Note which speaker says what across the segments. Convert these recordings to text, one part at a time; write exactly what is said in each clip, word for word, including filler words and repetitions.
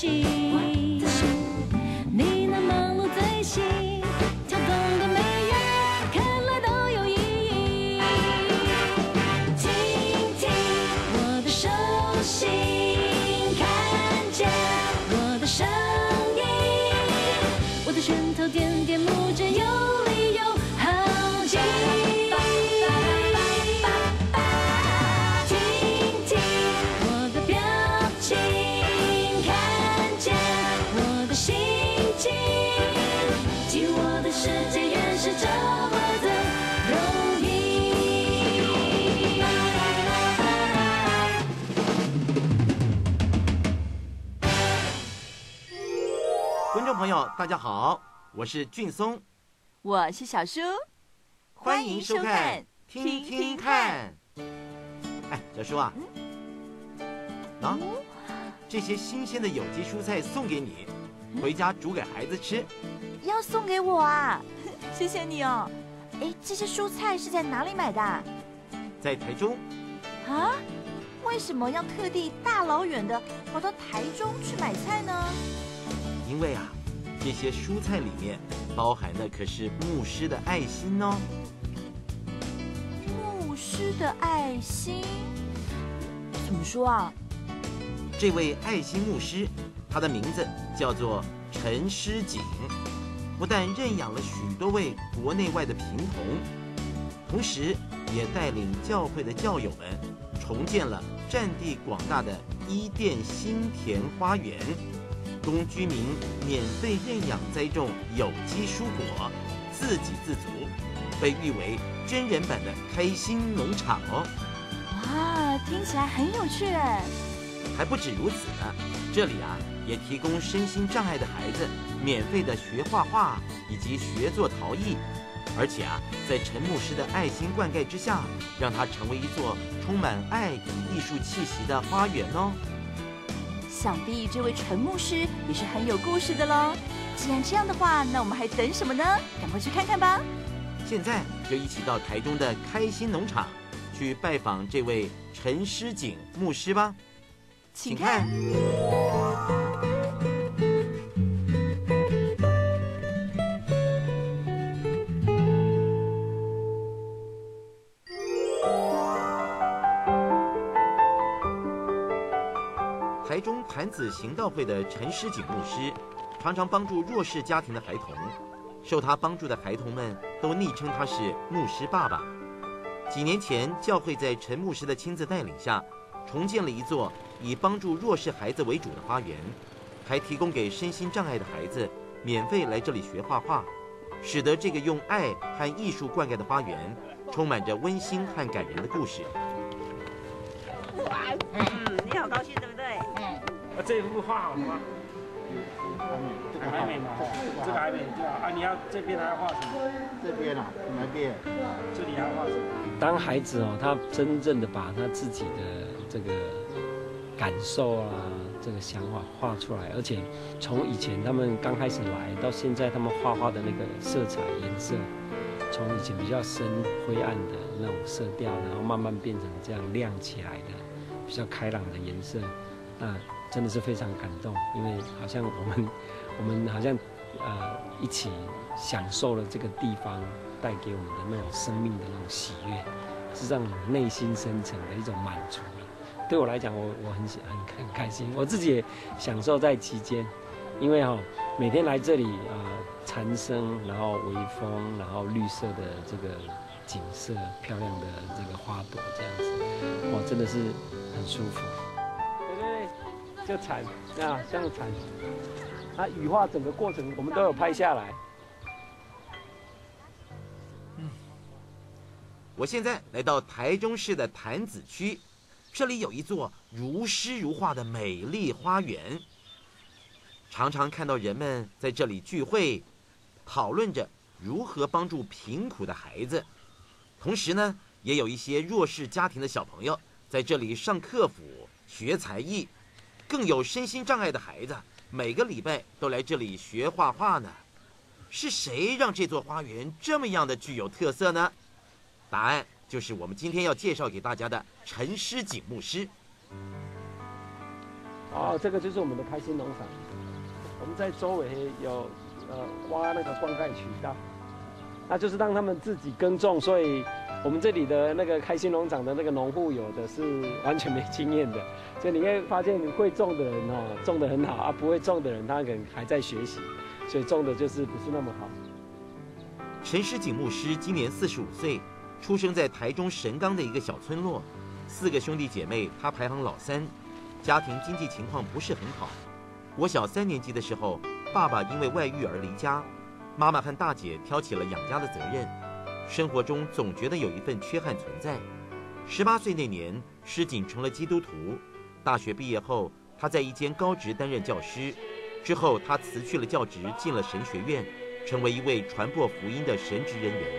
Speaker 1: 心。你那忙碌嘴型，跳动的每月，看来都有意义。听听我的手心，看见我的声音，我的拳头点点拇指，有理有好奇。听听我的表情，看见我的心情，进我的世界原是这么的容易。
Speaker 2: 观众朋友，大家好，我是俊松，
Speaker 3: 我是小叔，
Speaker 2: 欢迎收看听听看。哎，小叔啊，啊，这些新鲜的有机蔬菜送给你，回家煮给孩子吃。
Speaker 3: 要送给我啊？谢谢你哦。哎，这些蔬菜是在哪里买的啊？
Speaker 2: 在台中。
Speaker 3: 啊？为什么要特地大老远的跑到台中去买菜呢？
Speaker 2: 因为啊，这些蔬菜里面包含的可是牧师的爱心哦。
Speaker 3: 牧师的爱心？怎么说啊？
Speaker 2: 这位爱心牧师，他的名字叫做陈诗景，不但认养了许多位国内外的贫童，同时也带领教会的教友们重建了占地广大的伊甸新田花园，供居民免费认养栽种有机蔬果，自给自足，被誉为真人版的开心农场哦。
Speaker 3: 哇，听起来很有趣哎。
Speaker 2: 还不止如此呢，这里啊也提供身心障碍的孩子免费的学画画以及学做陶艺，而且啊，在陈牧师的爱心灌溉之下，让它成为一座充满爱与艺术气息的花园哦。
Speaker 3: 想必这位陈牧师也是很有故事的喽。既然这样的话，那我们还等什么呢？赶快去看看吧！
Speaker 2: 现在就一起到台中的开心农场去拜访这位陈诗景牧师吧。请看，台中潭子行道会的陈诗景牧师，常常帮助弱势家庭的孩童，受他帮助的孩童们都昵称他是牧师爸爸。几年前，教会在陈牧师的亲自带领下，重建了一座以帮助弱势孩子为主的花园，还提供给身心障碍的孩子免费来这里学画画，使得这个用爱和艺术灌溉的花园充满着温馨和感人的故事。
Speaker 4: 嗯，你好高兴对不对？嗯。
Speaker 5: 啊，这幅画好了吗？这个还没嘛，这个还没对吧？啊，你要这边还要画什么？
Speaker 6: 这边啊，哪边？
Speaker 5: 这里还要画什么？
Speaker 7: 当孩子哦，他真正的把他自己的这个感受啊，这个想法画出来，而且从以前他们刚开始来到现在，他们画画的那个色彩颜色，从以前比较深灰暗的那种色调，然后慢慢变成这样亮起来的比较开朗的颜色，那真的是非常感动，因为好像我们我们好像呃一起享受了这个地方带给我们的那种生命的那种喜悦，是让我内心深层的一种满足。对我来讲，我我很很很开心，我自己也享受在其间，因为哈、哦、每天来这里啊、呃，蝉声，然后微风，然后绿色的这个景色，漂亮的这个花朵这样子，哇，真的是很舒服。对对对，就蝉啊，像蝉，它羽化整个过程我们都有拍下来。
Speaker 2: 我现在来到台中市的潭子区，这里有一座如诗如画的美丽花园。常常看到人们在这里聚会，讨论着如何帮助贫苦的孩子。同时呢，也有一些弱势家庭的小朋友在这里上课辅、学才艺，更有身心障碍的孩子每个礼拜都来这里学画画呢。是谁让这座花园这么样的具有特色呢？答案就是我们今天要介绍给大家的陈诗景牧师。
Speaker 7: 哦，这个就是我们的开心农场，我们在周围有呃挖那个灌溉渠道，那就是让他们自己耕种，所以我们这里的那个开心农场的那个农户有的是完全没经验的，所以你会发现会种的人哦种得很好啊，不会种的人他可能还在学习，所以种的就是不是那么好。
Speaker 2: 陈诗景牧师今年四十五岁，出生在台中神冈的一个小村落，四个兄弟姐妹，他排行老三，家庭经济情况不是很好。我小三年级的时候，爸爸因为外遇而离家，妈妈和大姐挑起了养家的责任，生活中总觉得有一份缺憾存在。十八岁那年，诗景成了基督徒。大学毕业后，他在一间高职担任教师，之后他辞去了教职，进了神学院，成为一位传播福音的神职人员。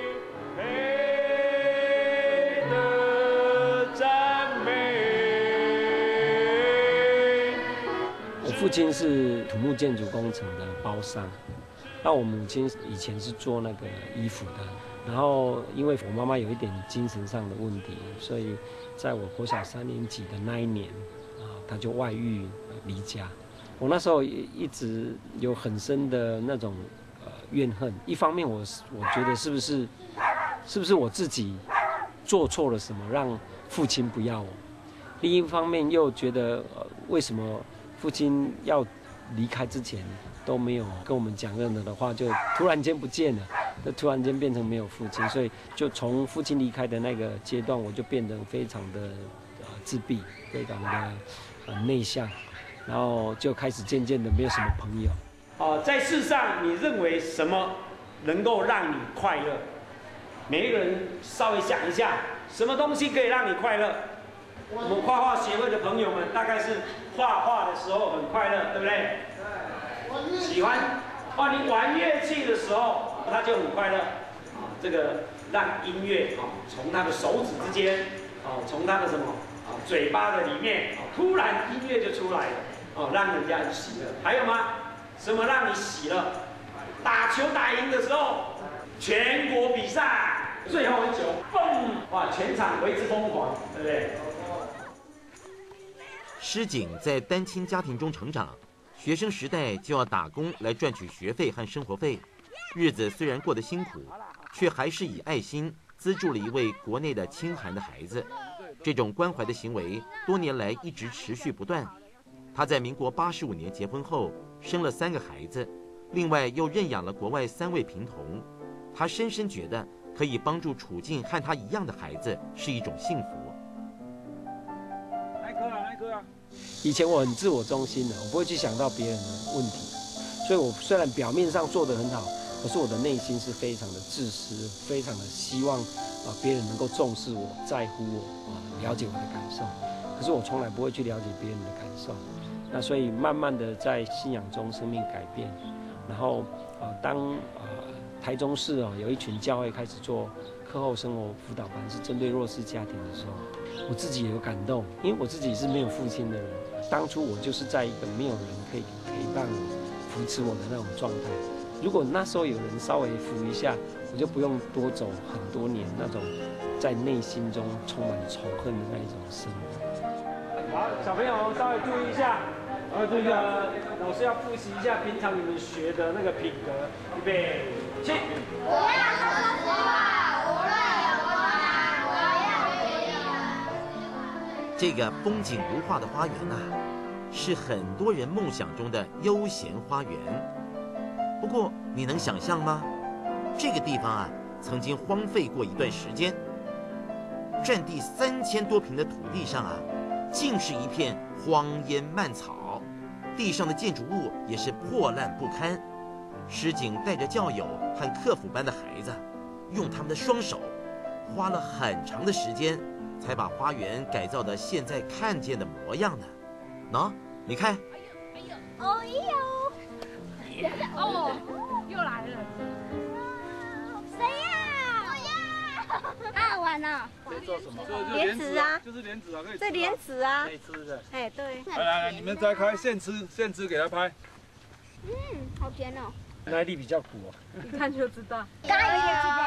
Speaker 7: 我父亲是土木建筑工程的包商，那我母亲以前是做那个衣服的，然后因为我妈妈有一点精神上的问题，所以在我国小三年级的那一年，啊，她就外遇离家。我那时候一直有很深的那种呃怨恨，一方面我我觉得是不是是不是我自己做错了什么让父亲不要我，另一方面又觉得呃为什么父亲要离开之前都没有跟我们讲任何的话，就突然间不见了，就突然间变成没有父亲，所以就从父亲离开的那个阶段，我就变得非常的呃自闭，非常的呃内向，然后就开始渐渐的没有什么朋友。
Speaker 5: 啊，在世上你认为什么能够让你快乐？每一个人稍微想一下，什么东西可以让你快乐？我们画画协会的朋友们大概是画画的时候很快乐，对不对？对。喜欢。哦，你玩乐器的时候，他就很快乐。啊，这个让音乐啊从他的手指之间，啊，从他的什么啊嘴巴的里面，啊，突然音乐就出来了，哦，让人家很喜乐。还有吗？什么让你喜乐？打球打赢的时候，全国比赛最后一球，嘣！哇，全场为之疯狂，对不对？
Speaker 2: 诗景在单亲家庭中成长，学生时代就要打工来赚取学费和生活费，日子虽然过得辛苦，却还是以爱心资助了一位国内的清寒的孩子。这种关怀的行为多年来一直持续不断。他在民国八十五年结婚后，生了三个孩子，另外又认养了国外三位贫童。他深深觉得可以帮助处境和他一样的孩子是一种幸福。
Speaker 5: 来哥啊，来哥啊！
Speaker 7: 以前我很自我中心的，我不会去想到别人的问题，所以我虽然表面上做得很好，可是我的内心是非常的自私，非常的希望啊别人能够重视我、在乎我啊，了解我的感受。可是我从来不会去了解别人的感受。那所以慢慢的在信仰中生命改变，然后啊当啊台中市哦有一群教会开始做课后生活辅导班，是针对弱势家庭的时候，我自己也有感动，因为我自己是没有父亲的人，当初我就是在一个没有人可以陪伴我、扶持我的那种状态。如果那时候有人稍微扶一下，我就不用多走很多年那种在内心中充满仇恨的那一种生活。
Speaker 5: 好，小朋友稍微注意一下，然后这个老师要复习一下平常你们学的那个品格，预备起。
Speaker 1: 不要说实话，无论有多难，我要别人。
Speaker 2: 这个风景如画的花园啊，是很多人梦想中的悠闲花园。不过，你能想象吗？这个地方啊，曾经荒废过一段时间。占地三千多平的土地上啊，尽是一片荒烟蔓草，地上的建筑物也是破烂不堪。诗景带着教友和客服班的孩子，用他们的双手，花了很长的时间，才把花园改造的现在看见的模样呢。喏，你看，
Speaker 1: 哦呦，哦，又来了，谁呀？我呀，好好玩哦。
Speaker 8: 在做什么？
Speaker 4: 莲子啊，
Speaker 8: 就是莲子啊，可以吃啊。
Speaker 4: 这莲子啊
Speaker 8: 可，以吃的。
Speaker 4: 哎对，
Speaker 8: 来来来，你们摘开，现吃现吃，给他拍。
Speaker 1: 嗯，好甜哦。
Speaker 7: 哪里比较苦哦？
Speaker 4: 一看就知道。
Speaker 1: 加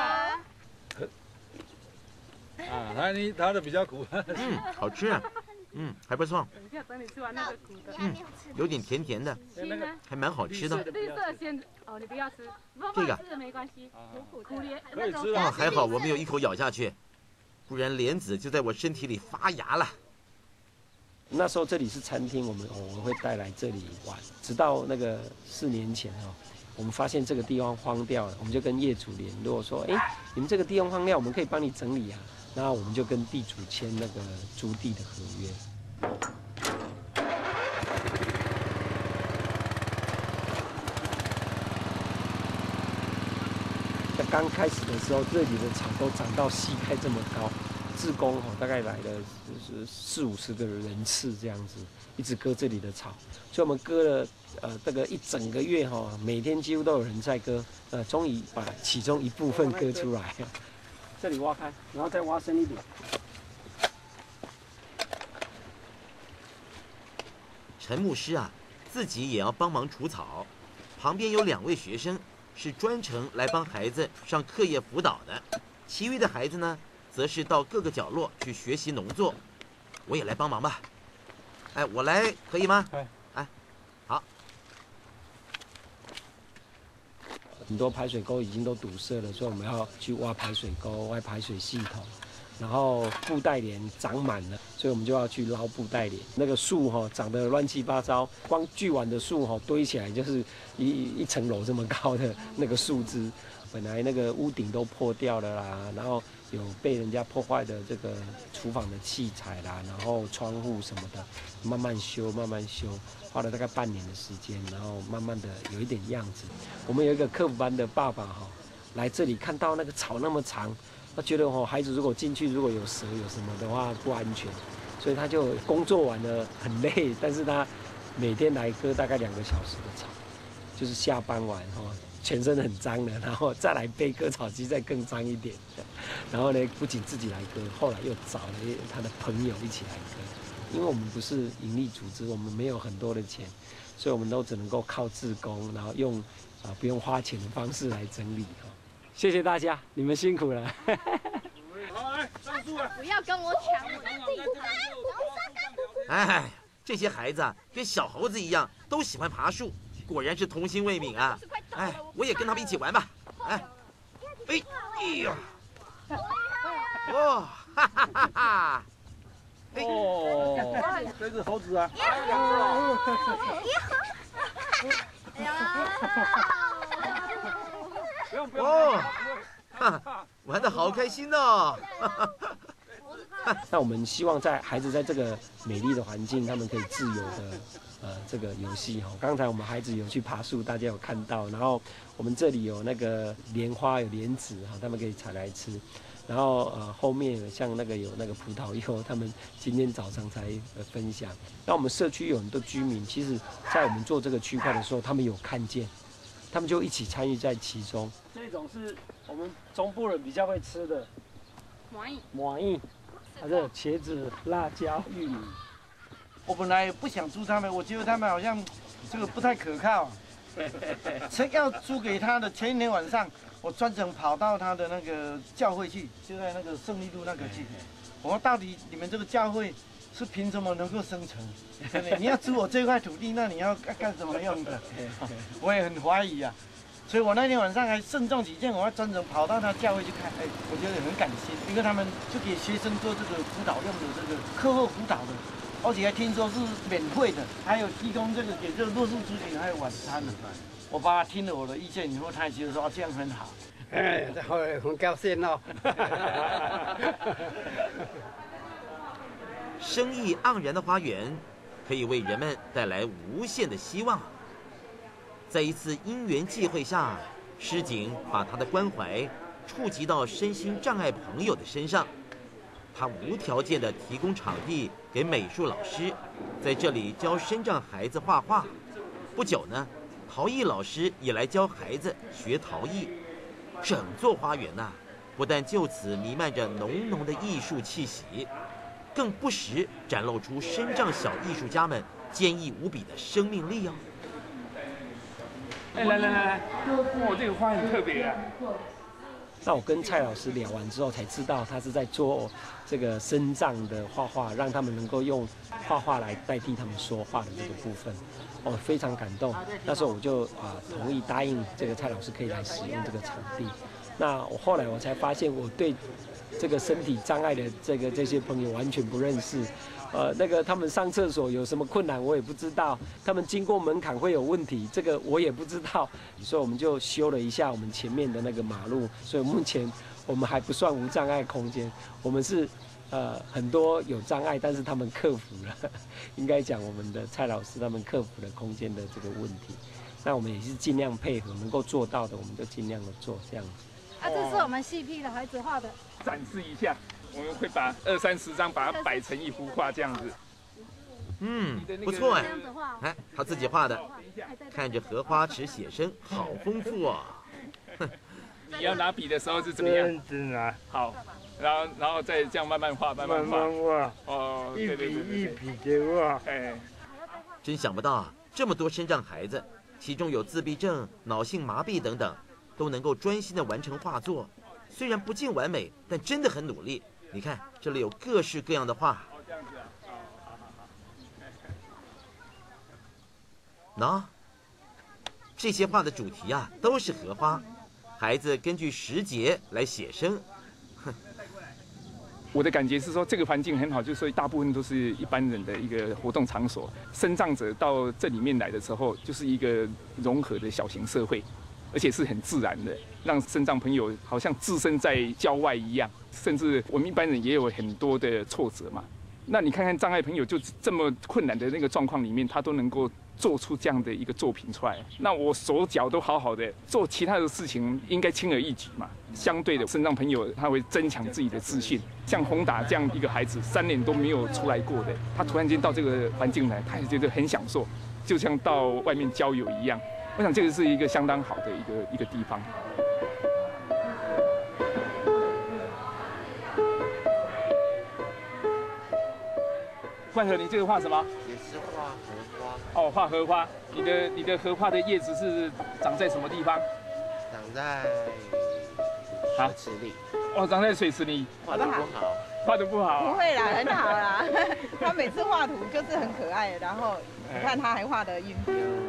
Speaker 1: 油！
Speaker 8: 啊，他你他的比较苦。
Speaker 2: 嗯，好吃啊。 嗯，还不错。
Speaker 4: 等一下等你吃完那个苦的。
Speaker 2: 嗯，有点甜甜的，
Speaker 4: 青呢？
Speaker 2: 还蛮好吃的。
Speaker 4: 绿色先哦，你不要吃，不
Speaker 2: 这个
Speaker 4: 吃的没关系，苦苦的
Speaker 8: 可以吃
Speaker 2: 哦，还好我没有一口咬下去，不然莲子就在我身体里发芽了。
Speaker 7: 那时候这里是餐厅，我们我们会带来这里玩，直到那个四年前哦，我们发现这个地方荒掉了，我们就跟业主联络说，哎，你们这个地方荒掉，我们可以帮你整理啊。然后我们就跟地主签那个租地的合约。在刚开始的时候，这里的草都长到膝盖这么高，志工哦大概来了就是四五十个人次这样子，一直割这里的草，所以我们割了呃这个一整个月哈，每天几乎都有人在割，呃，终于把其中一部分割出来。这里挖开，然后再挖深一点。
Speaker 2: 陈牧师啊，自己也要帮忙除草，旁边有两位学生是专程来帮孩子上课业辅导的，其余的孩子呢，则是到各个角落去学习农作。我也来帮忙吧。哎，我来可以吗？
Speaker 7: 哎，
Speaker 2: 哎，好。
Speaker 7: 很多排水沟已经都堵塞了，所以我们要去挖排水沟、挖排水系统。然后布袋莲长满了，所以我们就要去捞布袋莲。那个树哈、哦、长得乱七八糟，光锯完的树哈、哦、堆起来就是一一层楼这么高的那个树枝。本来那个屋顶都破掉了啦，然后有被人家破坏的这个厨房的器材啦，然后窗户什么的，慢慢修，慢慢修，花了大概半年的时间，然后慢慢的有一点样子。我们有一个课辅班的爸爸哈、哦，来这里看到那个草那么长，他觉得哦，孩子如果进去如果有蛇有什么的话不安全，所以他就工作完了很累，但是他每天来割大概两个小时的草，就是下班完哈、哦。全身很脏的，然后再来背割草机，再更脏一点。然后呢，不仅自己来割，后来又找了他的朋友一起来割。因为我们不是盈利组织，我们没有很多的钱，所以我们都只能够靠志工，然后用啊不用花钱的方式来整理哈。谢谢大家，你们辛苦了。
Speaker 8: 好，来上树了。
Speaker 4: 不要跟我抢我的地
Speaker 2: 哎，这些孩子啊，跟小猴子一样，都喜欢爬树。果然是童心未泯啊！哎，我也跟他们一起玩吧。哎，哎，哎呀，哦，哈哈哈哈！
Speaker 8: 哦，这只猴子啊！不用不用。
Speaker 2: 哦，哈，玩得好开心哦！
Speaker 7: 那我们希望在孩子在这个美丽的环境，他们可以自由的。呃，这个游戏哈，刚才我们孩子有去爬树，大家有看到。然后我们这里有那个莲花，有莲子哈，他们可以采来吃。然后呃，后面像那个有那个葡萄柚，他们今天早上才呃分享。那我们社区有很多居民，其实在我们做这个区块的时候，他们有看见，他们就一起参与在其中。这种是我们中部人比较会吃的，
Speaker 4: 蚂蚁，
Speaker 7: 蚂蚁，还有茄子、辣椒、玉米。
Speaker 9: 我本来不想租他们，我觉得他们好像这个不太可靠。前要租给他的前一天晚上，我专程跑到他的那个教会去，就在那个胜利路那个去。我说到底你们这个教会是凭什么能够生存？你要租我这块土地，那你要干什么用的？我也很怀疑啊。所以我那天晚上还慎重起见，我要专程跑到他教会去看。哎，我觉得很感心，因为他们是给学生做这个辅导用的这个课后辅导的。而且还听说是免费的，还有提供这个给这个弱势族群还有晚餐的。我爸爸听了我的意见以后，他也觉得说、啊、这样很好。
Speaker 10: 哎，好，很高兴哦。
Speaker 2: 生意盎然的花园，可以为人们带来无限的希望。在一次因缘际会下，诗景把他的关怀触及到身心障碍朋友的身上。他无条件地提供场地给美术老师，在这里教身障孩子画画。不久呢，陶艺老师也来教孩子学陶艺。整座花园呐、啊，不但就此弥漫着浓浓的艺术气息，更不时展露出身障小艺术家们坚毅无比的生命力哦。
Speaker 8: 哎，来来来来，哇，这个花很特别啊！
Speaker 7: 那我跟蔡老师聊完之后，才知道他是在做这个身障的画画，让他们能够用画画来代替他们说话的这个部分。哦，非常感动。那时候我就啊、呃、同意答应这个蔡老师可以来使用这个场地。那我后来我才发现，我对这个身体障碍的这个这些朋友完全不认识。呃，那个他们上厕所有什么困难我也不知道，他们经过门槛会有问题，这个我也不知道。所以我们就修了一下我们前面的那个马路，所以目前我们还不算无障碍空间，我们是呃很多有障碍，但是他们克服了，应该讲我们的蔡老师他们克服了空间的这个问题。那我们也是尽量配合，能够做到的我们就尽量的做这样子。
Speaker 11: 啊，这是我们细屁的孩子画的，
Speaker 12: 展示一下。我们会把二三十张把它摆成一幅画这样子。
Speaker 2: 嗯，不错哎，哎，他自己画的，看着荷花池写生，好丰富哦。
Speaker 12: 你要拿笔的时候是怎么样？
Speaker 8: 这样子拿。
Speaker 12: 好，然后然后再这样慢慢画，慢慢画。
Speaker 8: 慢慢画。
Speaker 12: 哦，
Speaker 8: 一
Speaker 12: 对对对对
Speaker 8: 笔一笔的画。
Speaker 12: 哎，
Speaker 2: 真想不到啊，这么多身障孩子，其中有自闭症、脑性麻痹等等，都能够专心的完成画作。虽然不尽完美，但真的很努力。你看，这里有各式各样的画。喏，这些画的主题啊都是荷花，孩子根据时节来写生。
Speaker 12: 我的感觉是说，这个环境很好，就是说大部分都是一般人的一个活动场所。身障者到这里面来的时候，就是一个融合的小型社会，而且是很自然的，让身障朋友好像置身在郊外一样。甚至我们一般人也有很多的挫折嘛。那你看看障碍朋友，就这么困难的那个状况里面，他都能够做出这样的一个作品出来。那我手脚都好好的，做其他的事情应该轻而易举嘛。相对的，身障朋友他会增强自己的自信。像宏达这样一个孩子，三年都没有出来过的，他突然间到这个环境来，他也觉得很享受，就像到外面郊游一样。我想这个是一个相当好的一个一个地方。冠和，你这个画什么？
Speaker 13: 也是画荷花。
Speaker 12: 哦，画荷花。你的你的荷花的叶子是长在什么地方？
Speaker 13: 长在水池里。
Speaker 12: 哦，长在水池里。
Speaker 13: 画得不好。
Speaker 12: 画得不好。
Speaker 14: 不会啦，很好啦。他每次画图就是很可爱，然后你看他还画得晕。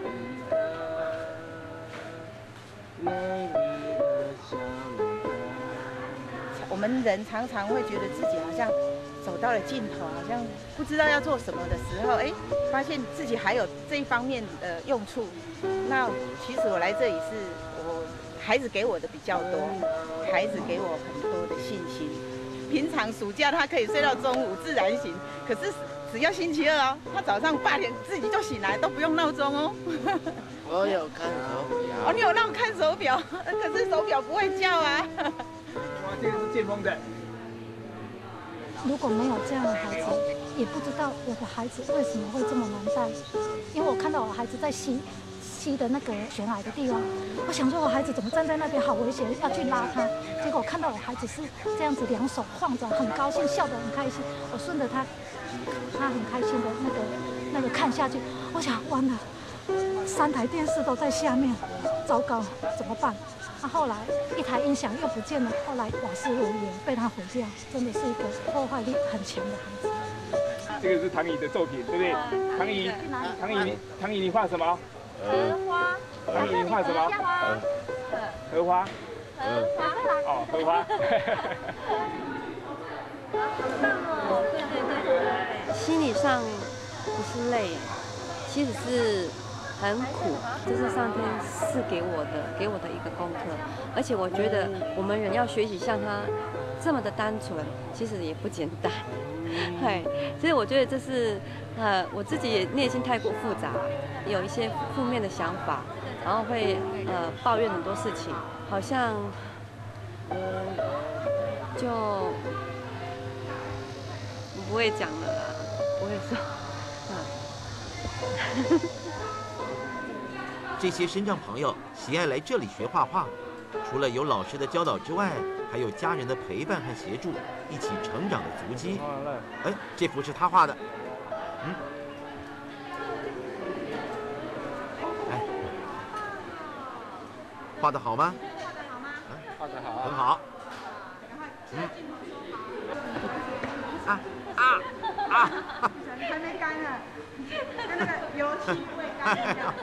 Speaker 14: 我们人常常会觉得自己好像走到了尽头，好像不知道要做什么的时候，哎，发现自己还有这一方面的用处。那其实我来这里是我孩子给我的比较多，孩子给我很多的信心。平常暑假他可以睡到中午自然醒，可是只要星期二哦，他早上八点自己就醒来，都不用闹钟哦。
Speaker 13: 我有看手表。
Speaker 14: 哦，你有让我看手表，可是手表不会叫啊。
Speaker 12: 哇，这个是剑锋的。
Speaker 11: 如果没有这样的孩子，也不知道我的孩子为什么会这么难带。因为我看到我孩子在吸吸的那个悬崖的地方，我想说我孩子怎么站在那边好危险，要去拉他。结果我看到我孩子是这样子两手晃着，很高兴，笑得很开心。我顺着他，他很开心的那个那个看下去，我想完了，三台电视都在下面，糟糕，怎么办？那、啊、后来一台音响又不见了，后来瓦斯炉也被他毁掉，真的是一个破坏力很强的孩子。
Speaker 12: 这个是唐怡的作品，对不对？唐怡，唐怡，唐怡，你画什么？
Speaker 15: 荷花。
Speaker 12: 唐怡，你画什么？荷花。
Speaker 15: 荷花。
Speaker 12: 哦，荷花。
Speaker 15: 好棒哦！对对对。心理上不是累，其实是很苦，这是上天赐给我的，给我的一个功课。而且我觉得我们人要学习像他这么的单纯，其实也不简单。对，所以我觉得这是呃我自己也内心太过复杂，有一些负面的想法，然后会呃抱怨很多事情，好像呃就不会讲了啦，不会说。嗯
Speaker 2: 这些身障朋友喜爱来这里学画画，除了有老师的教导之外，还有家人的陪伴和协助，一起成长的足迹。哎，这幅是他画的，嗯，哎，画得好吗？
Speaker 13: 画得好，
Speaker 2: 很好。 嗯，啊啊啊！
Speaker 14: 还没干呢，跟那个油漆未干一样。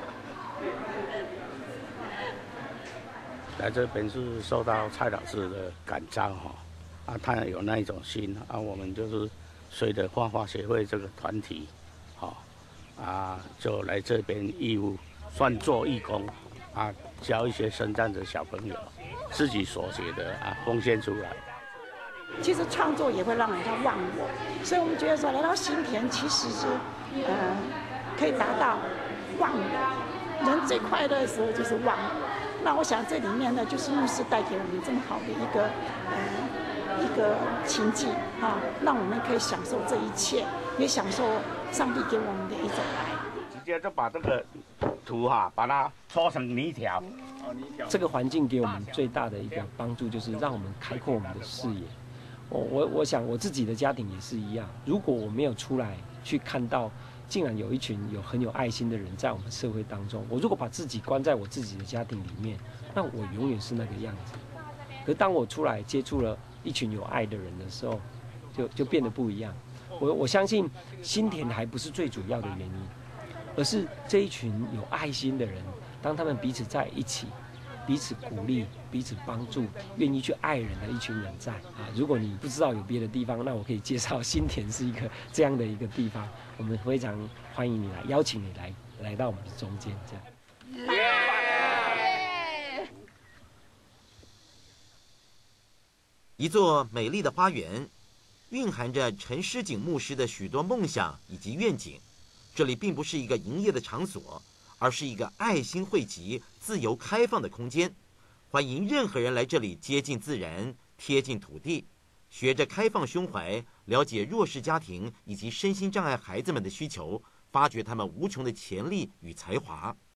Speaker 16: 来这边是受到蔡老师的感召哈，啊，他有那一种心啊，我们就是随着画画协会这个团体，好，啊，就来这边义务算做义工，啊，教一些身障的小朋友，自己所学的啊奉献出来。
Speaker 17: 其实创作也会让人家忘我，所以我们觉得说来到新田其实是，呃，可以达到忘我。人最快乐的时候就是忘我。那我想这里面呢，就是牧师带给我们这么好的一个呃一个情境啊，让我们可以享受这一切，也享受上帝给我们的一种爱。
Speaker 16: 直接就把这个图哈、啊，把它搓成泥条。
Speaker 7: 这个环境给我们最大的一个帮助，就是让我们开阔我们的视野。我我我想我自己的家庭也是一样，如果我没有出来去看到，竟然有一群有很有爱心的人在我们社会当中，我如果把自己关在我自己的家庭里面，那我永远是那个样子。可是当我出来接触了一群有爱的人的时候，就就变得不一样。我我相信新田还不是最主要的原因，而是这一群有爱心的人，当他们彼此在一起，彼此鼓励、彼此帮助、愿意去爱人的一群人在啊！如果你不知道有别的地方，那我可以介绍新田是一个这样的一个地方，我们非常欢迎你来，邀请你来来到我们的中间，这样。
Speaker 2: 一座美丽的花园，蕴含着陈诗景牧师的许多梦想以及愿景。这里并不是一个营业的场所，而是一个爱心汇集、自由开放的空间，欢迎任何人来这里接近自然、贴近土地，学着开放胸怀，了解弱势家庭以及身心障碍孩子们的需求，发掘他们无穷的潜力与才华。